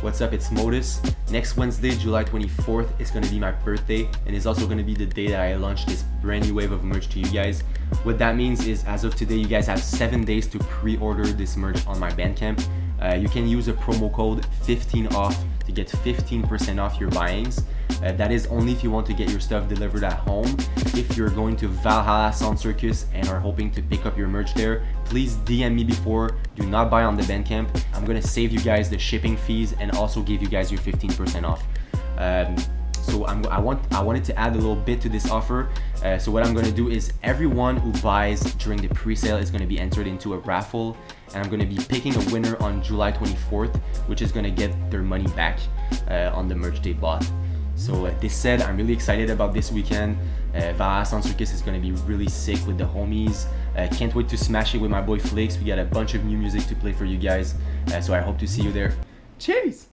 What's up, it's Modus. Next Wednesday, July 24th, is gonna be my birthday, and it's also gonna be the day that I launch this brand new wave of merch to you guys. What that means is, as of today, you guys have 7 days to pre-order this merch on my Bandcamp. You can use a promo code 15OFF to get 15% off your buyings. That is only if you want to get your stuff delivered at home. If you're going to Valhalla Sound Circus and are hoping to pick up your merch there, please DM me before. Do not buy on the Bandcamp. I'm gonna save you guys the shipping fees and also give you guys your 15% off. So I wanted to add a little bit to this offer. So what I'm gonna do is everyone who buys during the pre-sale is gonna be entered into a raffle, and I'm gonna be picking a winner on July 24th, which is gonna get their money back on the merch they bought. So this said, I'm really excited about this weekend. Valhalla Sound Circus is gonna be really sick with the homies. Can't wait to smash it with my boy Flix. We got a bunch of new music to play for you guys. So I hope to see you there. Cheers!